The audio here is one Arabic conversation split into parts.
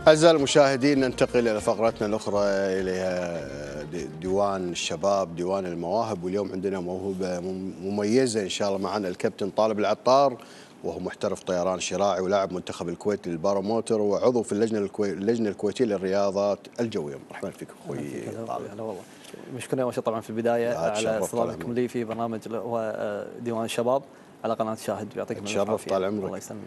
أعزائي المشاهدين، ننتقل إلى فقرتنا الأخرى إلى ديوان الشباب، ديوان المواهب. واليوم عندنا موهبة مميزة إن شاء الله معنا الكابتن طالب العطار، وهو محترف طيران شراعي ولاعب منتخب الكويت للباراموتر وعضو في اللجنة الكويتية للرياضات الجوية. مرحبا فيك أخوي طالب. هلا والله. مشكورين أول شيء طبعا في البداية على استضافتكم لي في برنامج اللي هو ديوان الشباب على قناة شاهد. يعطيكم تشرف، طال عمرك. الله يسلمك.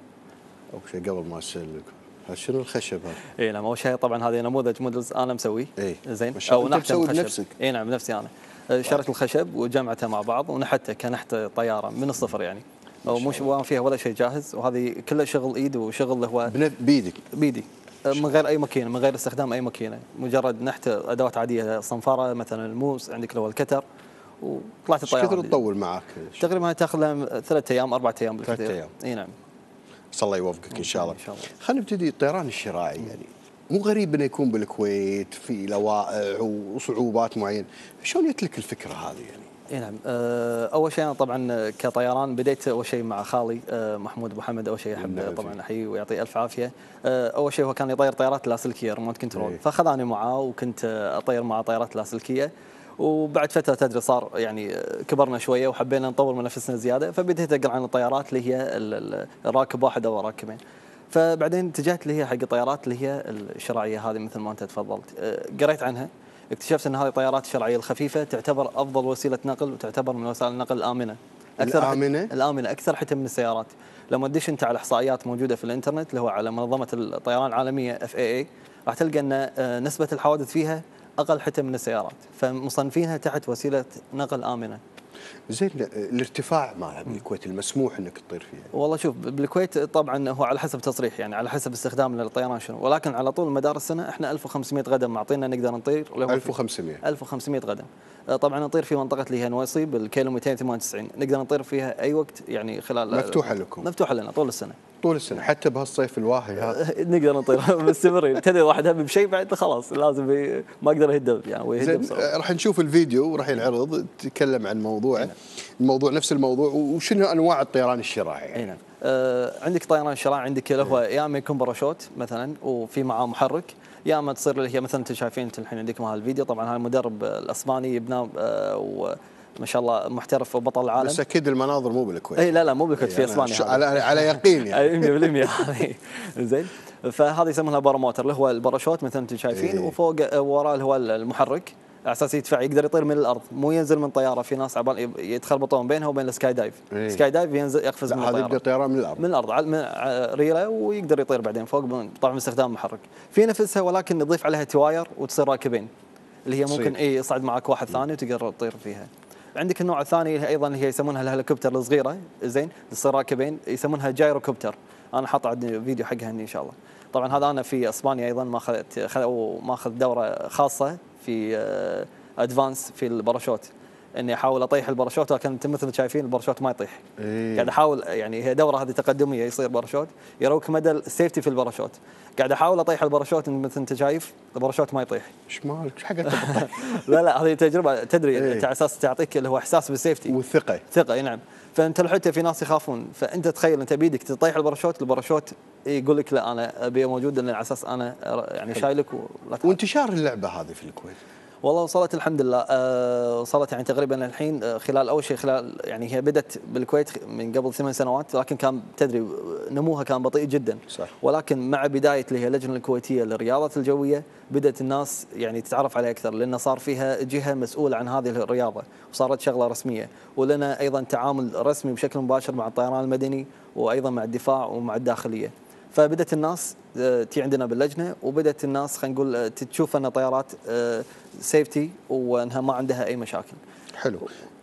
أول شيء قبل ما أسألك، شنو الخشب هذا؟ اي نعم، اول شيء طبعا هذا نموذج مودلز انا مسويه. زين. او نحت مسوي بنفسك؟ اي نعم بنفسي انا. شريت الخشب وجمعته مع بعض ونحته كنحت طياره من الصفر يعني. مش ما فيها ولا شيء جاهز، وهذه كله شغل ايد وشغل اللي هو بيدك؟ بيدي من غير اي ماكينه، من غير استخدام اي ماكينه، مجرد نحت ادوات عاديه، صنفره مثلا، الموس عندك اللي هو الكتر، وطلعت الطياره. ايش كثر تطول معك؟ تقريبا تاخذ لها 3 ايام 4 ايام بالكثير. 3 ايام. اي نعم. صلى الله يوفقك ان شاء الله. ان شاء الله. خلينا نبتدي. الطيران الشراعي يعني مو غريب انه يكون بالكويت في لوائح وصعوبات معينه، شلون جت لك الفكره هذه يعني؟ اي نعم. اول شيء انا طبعا كطيران بديت اول شيء مع خالي محمود ابو حمد. اول شيء احب طبعا احييه ويعطيه الف عافيه. اول شيء هو كان يطير طيارات لاسلكيه ريموت كنترول، فاخذاني معاه وكنت اطير مع طيارات لاسلكيه. وبعد فتره تدري صار يعني كبرنا شويه وحبينا نطور من نفسنا زياده، فبديت اقرا عن الطيارات اللي هي الراكب واحد او راكبين. فبعدين اتجهت اللي هي حق الطيارات اللي هي الشراعيه هذه مثل ما انت تفضلت. قريت عنها، اكتشفت ان هذه الطيارات الشراعيه الخفيفه تعتبر افضل وسيله نقل، وتعتبر من وسائل النقل الامنه. الامنه اكثر حتى من السيارات. لما تدش انت على احصائيات موجوده في الانترنت اللي هو على منظمه الطيران العالمية FAA، راح تلقى ان نسبه الحوادث فيها اقل حتى من السيارات، فمصنفينها تحت وسيله نقل امنه. زين، الارتفاع مالها بالكويت المسموح انك تطير فيها؟ والله شوف، بالكويت طبعا هو على حسب تصريح، يعني على حسب استخدامنا للطيران شنو، ولكن على طول مدار السنه احنا 1500 قدم معطينا نقدر نطير. 1500 قدم. طبعا نطير في منطقه اللي هي نويصي بالكيلو 298، نقدر نطير فيها اي وقت يعني خلال. مفتوحه لكم؟ مفتوحه لنا طول السنه. طول السنه حتى بهالصيف الواهي هذا؟ نقدر نطير مستمرين. تدري واحد هم بشيء بعد خلاص لازم ما اقدر اهدب يعني. زين، راح نشوف الفيديو وراح ينعرض، تتكلم عن موضوعه. الموضوع نفس الموضوع، وشنو انواع الطيران الشراعي؟ اي نعم. عندك طيران شراعي، عندك اللي هو يا اما يكون باراشوت مثلا وفي معاه محرك، يا اما تصير اللي هي مثلا انتم شايفين انتم الحين عندكم هذا الفيديو. طبعا هذا المدرب الاسباني يبنى وما شاء الله محترف وبطل العالم. بس اكيد المناظر مو بالكويت. اي لا مو بالكويت، في اسبانيا. على يقين يعني. 100% هذه. زين. فهذا يسمونها باراموتر اللي هو الباراشوت مثلا انتم شايفين. وفوق وراه اللي هو المحرك على اساس يدفع، يقدر يطير من الارض، مو ينزل من طياره. في ناس عبال يتخربطون بينها وبين السكاي دايف. سكاي دايف ينزل يقفز من الطياره. هذا يبدا طيران من الارض. من الارض ريله، ويقدر يطير بعدين فوق طبعا باستخدام محرك. في نفسها ولكن نضيف عليها تواير وتصير راكبين، اللي هي ممكن يصعد معك واحد ثاني وتقدر تطير فيها. عندك النوع الثاني ايضا اللي هي يسمونها الهليكوبتر الصغيره، زين، تصير راكبين، يسمونها جايروكوبتر. انا حاط عندي فيديو حقها ان شاء الله. طبعا هذا انا في اسبانيا ايضا ماخذ دوره خاصه في ادفانس في الباراشوت، اني احاول اطيح الباراشوت، لكن انتم مثل ما شايفين الباراشوت ما يطيح. قاعد احاول يعني، هي دوره هذه تقدميه يصير باراشوت، يروك مدى السيفتي في الباراشوت. قاعد احاول اطيح الباراشوت مثل انت شايف الباراشوت ما يطيح. ايش مالك؟ ايش حقك؟ لا هذه تجربه تدري انت على اساس تعطيك اللي هو احساس بالسيفتي والثقه. اي نعم. فانت حتى في ناس يخافون، فانت تخيل انت بيدك تطيح الباراشوت يقول لك لا انا ابي موجود لان على اساس انا يعني شايلك. وانتشار اللعبه هذه في الكويت؟ والله وصلت الحمد لله. وصلت يعني تقريبا الحين خلال اول شيء يعني هي بدت بالكويت من قبل 8 سنوات، لكن كان تدري نموها كان بطيء جدا. صح. ولكن مع بدايه اللي هي اللجنه الكويتيه للرياضه الجويه بدات الناس يعني تتعرف عليها اكثر، لان صار فيها جهه مسؤوله عن هذه الرياضه وصارت شغله رسميه، ولنا ايضا تعامل رسمي بشكل مباشر مع الطيران المدني وايضا مع الدفاع ومع الداخليه. فبدت الناس تي عندنا باللجنه، وبدت الناس خلينا نقول تشوف ان طيارات سيفتي وانها ما عندها اي مشاكل. حلو.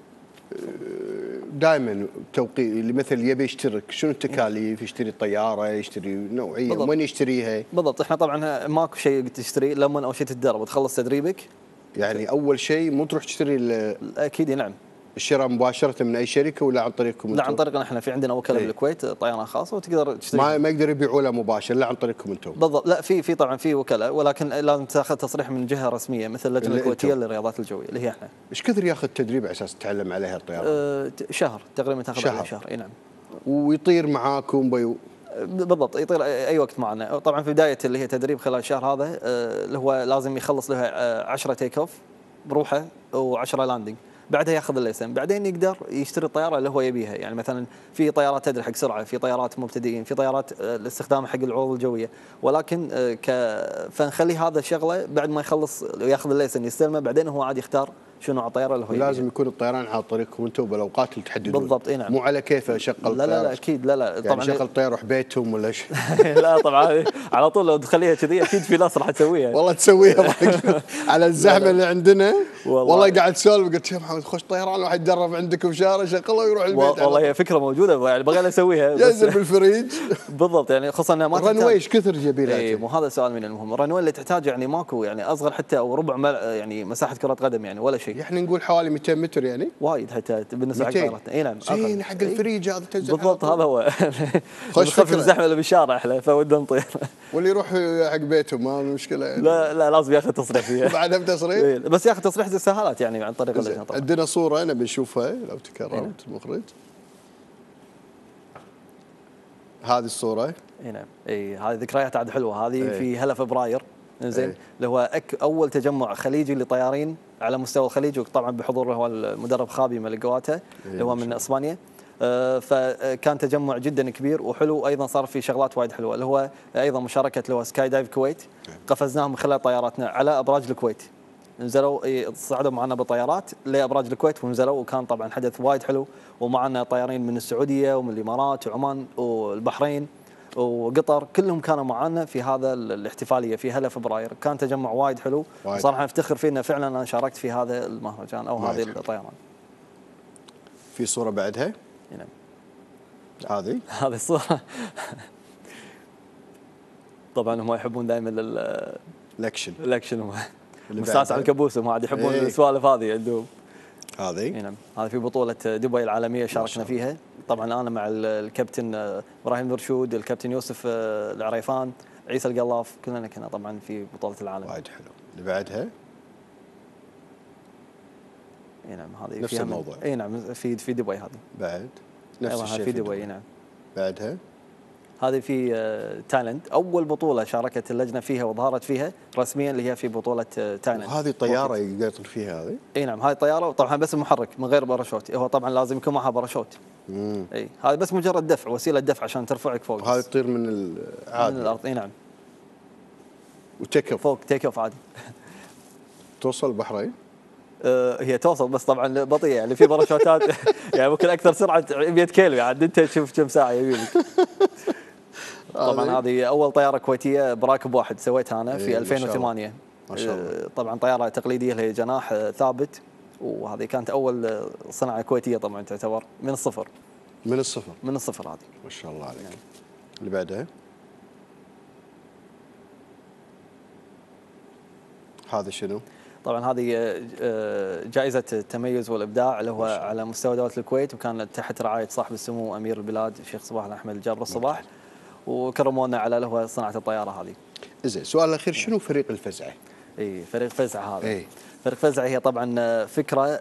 دائما توقيت اللي مثل يبي يشترك، شنو التكاليف؟ يشتري الطياره، يشتري نوعيه، وين يشتريها؟ بالضبط. احنا طبعا ماكو شيء تشتري لما اول شيء تتدرب وتخلص تدريبك. يعني اول شيء مو تروح تشتري اكيد نعم. الشراء مباشره من اي شركه ولا عن طريقكم؟ لا عن طريقنا احنا، في عندنا وكلاء بالكويت طيران خاصه وتقدر تشتري. ما يقدر يبيعوا له مباشر، لا عن طريقكم انتم؟ بالضبط. لا في طبعا في وكلاء، ولكن لازم تاخذ تصريح من جهه رسميه مثل اللجنه الكويتيه للرياضات الجويه اللي هي احنا. ايش كثر ياخذ تدريب على اساس تتعلم عليها الطيران؟ شهر تقريبا تاخذ شهر. اي نعم. ويطير معاكم بالضبط يطير اي وقت معنا. طبعا في بدايه اللي هي تدريب خلال الشهر هذا اللي هو لازم يخلص له 10 تيك اوف بروحه و10 لاندنج، بعدها ياخذ الليسن، بعدين يقدر يشتري الطياره اللي هو يبيها. يعني مثلا في طيارات تدري حق سرعه، في طيارات مبتدئين، في طيارات الاستخدام حق العروض الجويه، ولكن فنخلي هذا الشغله بعد ما يخلص وياخذ الليسن يستلمه، بعدين هو عاد يختار شنو على الطياره اللي هو يبيها. لازم يكون الطيران على طريقكم انتم بالاوقات اللي تحددون. بالضبط اي نعم. مو على كيفه شغل لا لا لا اكيد لا لا يعني طبعا شغل طياره روح بيتهم ولا شيء. لا طبعا على طول لو تخليها كذي اكيد في ناس راح تسويها. والله تسويها على الزحمه اللي عندنا. والله قاعد تسولف قلت يا محمد خش طيران واحد يتدرب عندكم شهر شغله ويروح البيت. والله هي فكره موجوده يعني بغينا نسويها ينزل بالفريج. بالضبط يعني خصوصا انها ما الرنوي ايش كثر جبيلات؟ اي مو هذا السؤال من المهم. الرنوي اللي تحتاج يعني ماكو يعني اصغر حتى او ربع يعني مساحه كره قدم يعني ولا شيء. احنا نقول حوالي 200 متر يعني وايد حتى بالنسبه حق طيارتنا. اي نعم زين حق الفريج هذا تنزل بالضبط هذا هو. خوش نخفف الزحمه اللي بالشارع احنا فودنا نطير. واللي يروح حق بيتهم ما مشكله يعني. لا لا لازم ياخذ تصريح فيها. بعدها بتصريح بس ياخذ تصريح زي السهالات يعني عن طريق اللجنه طبعا. عندنا صوره انا بنشوفها لو تكرمت المخرج. هذه الصوره اي نعم اي هذه ذكريات عاد حلوه هذه. في هلا فبراير زين إيه. اللي هو اول تجمع خليجي لطيارين على مستوى الخليج، وطبعا بحضور اللي هو المدرب خابي ملقواته اللي هو من اسبانيا. فكان تجمع جدا كبير وحلو. ايضا صار في شغلات وايد حلوه اللي هو ايضا مشاركه اللي هو سكاي دايف كويت، قفزناهم من خلال طياراتنا على ابراج الكويت. نزلوا صعدوا معنا بالطيارات لابراج الكويت ونزلوا، وكان طبعا حدث وايد حلو. ومعنا طيارين من السعوديه ومن الامارات وعمان والبحرين وقطر، كلهم كانوا معنا في هذا الاحتفاليه في هلا فبراير. كان تجمع وايد حلو صراحه افتخر فيه انه فعلا انا شاركت في هذا المهرجان او هذه الطيران. في صوره بعدها نعم هذه الصوره. طبعا هم يحبون دائما الاكشن مستانس على الكابوس، هم عاد يحبون السوالف هذه عندهم. هذه نعم هذه في بطوله دبي العالميه شاركنا فيها. طبعا انا مع الكابتن ابراهيم نرشود، الكابتن يوسف العريفان، عيسى القلاف، كلنا كنا طبعا في بطوله العالم. وايد حلو. اللي بعدها اي نعم هذه نفس الموضوع. اي نعم في دبي هذه بعد نفس الشيء في دبي. نعم بعدها هذه في تايلاند، اول بطوله شاركت اللجنه فيها وظهرت فيها رسميا اللي هي في بطوله تايلاند. وهذه طياره يقدر يطير فيها هذه؟ اي نعم هذه طياره وطبعا بس المحرك من غير باراشوت. هو طبعا لازم يكون معها باراشوت. اي هذا بس مجرد دفع، وسيله دفع عشان ترفعك فوق. وهذه تطير من الارض. اي نعم وتيك اوف فوق تيك اوف عادي. توصل البحرين؟ هي توصل بس طبعا بطيئه يعني في باراشوتات يعني ممكن اكثر سرعه 100 كيلو يعني انت تشوف كم ساعه يبيلك. طبعا هذه اول طياره كويتيه براكب واحد سويتها انا في 2008 ما شاء الله. طبعا طياره تقليديه اللي هي جناح ثابت، وهذه كانت اول صناعه كويتيه طبعا تعتبر من الصفر. من الصفر هذه ما شاء الله عليك. يعني. اللي بعدها هذا شنو؟ طبعا هذه جائزة التميز والإبداع اللي هو على مستوى دولة الكويت، وكانت تحت رعاية صاحب السمو أمير البلاد الشيخ صباح الأحمد الجابر الصباح، وكرمونا على اللي هو صناعة الطيارة هذه. زين السؤال الأخير شنو فريق الفزعة؟ اي فريق فزعة هذا. فريق فزعة هي طبعا فكرة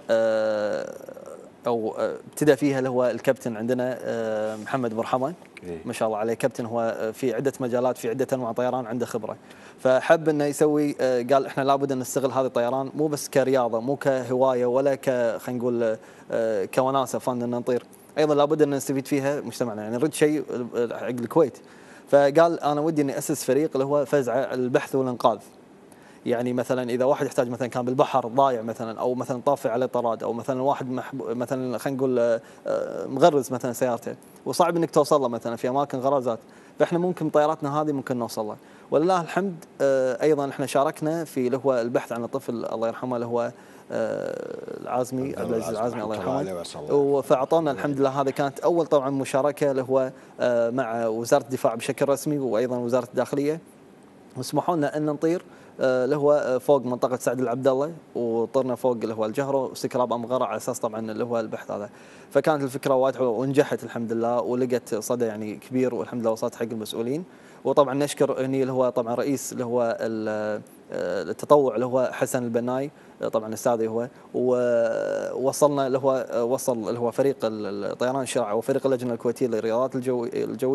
او ابتدى فيها اللي هو الكابتن عندنا محمد برحمه ما شاء الله عليه. كابتن هو في عده مجالات في عده انواع طيران عنده خبره، فحب انه يسوي قال احنا لابد ان نستغل هذه الطيران مو بس كرياضه مو كهوايه ولا خلينا نقول كوناسه فن ان نطير، ايضا لابد ان نستفيد فيها مجتمعنا يعني نريد شيء حق الكويت. فقال انا ودي اني اسس فريق اللي هو فزعه البحث والانقاذ. يعني مثلا اذا واحد يحتاج مثلا كان بالبحر ضايع مثلا او مثلا طافي عليه طراد او مثلا واحد مثلا خلينا نقول مغرز مثلا سيارته وصعب انك توصل له مثلا في اماكن غرازات، فاحنا ممكن طياراتنا هذه ممكن نوصل له. ولله الحمد ايضا احنا شاركنا في اللي هو البحث عن الطفل الله يرحمه اللي هو العازمي عبد العزيز العازمي الله يرحمه، فاعطونا الحمد لله. هذه كانت اول طبعا مشاركه اللي هو مع وزاره الدفاع بشكل رسمي وايضا وزاره الداخليه، وسمحوا لنا ان نطير اللي هو فوق منطقه سعد العبد الله، وطرنا فوق اللي هو الجهره وسكراب امغره على اساس طبعا اللي هو البحث هذا. فكانت الفكره وايد حلوه ونجحت الحمد لله ولقت صدى يعني كبير والحمد لله وصلت حق المسؤولين. وطبعا نشكر هني اللي هو طبعا رئيس اللي هو التطوع اللي هو حسن البناي طبعا استاذي هو، ووصلنا اللي هو وصل اللي هو فريق الطيران الشراعي وفريق اللجنه الكويتيه للرياضات الجويه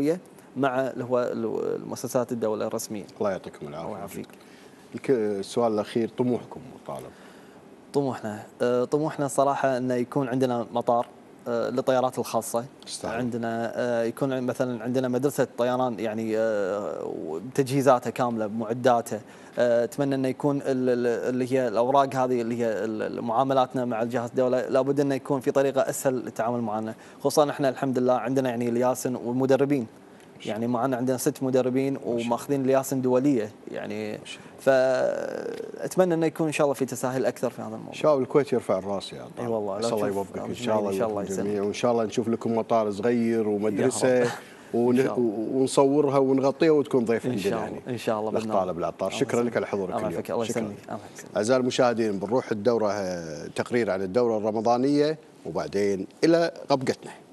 مع اللي هو المؤسسات الدوله الرسميه. الله يعطيكم العافيه. الله يعافيك. السؤال الاخير، طموحكم طالب. طموحنا صراحه انه يكون عندنا مطار للطيارات الخاصه. عندنا يكون مثلا عندنا مدرسه طيران يعني بتجهيزاتها كامله بمعداتها. اتمنى انه يكون اللي هي الاوراق هذه اللي هي معاملاتنا مع الجهات الدوله لابد انه يكون في طريقه اسهل للتعامل معنا، خصوصا احنا الحمد لله عندنا يعني الياسن والمدربين، يعني معنا عندنا 6 مدربين وماخذين الياسن دوليه يعني، فاتمنى انه يكون ان شاء الله في تساهل اكثر في هذا الموضوع. شباب الكويت يرفع الراس يا طارق. اي والله. الله يوفقك ان شاء الله جميعا، وان شاء الله نشوف لكم مطار صغير ومدرسه ونصورها ونغطيها وتكون ضيف عندنا يعني. ان شاء الله. الاخ طالب العطار، شكرا لك على حضورك اليوم. الله يسلمك. اعزائي المشاهدين، بنروح الدوره تقرير عن الدوره الرمضانيه وبعدين الى غبقتنا.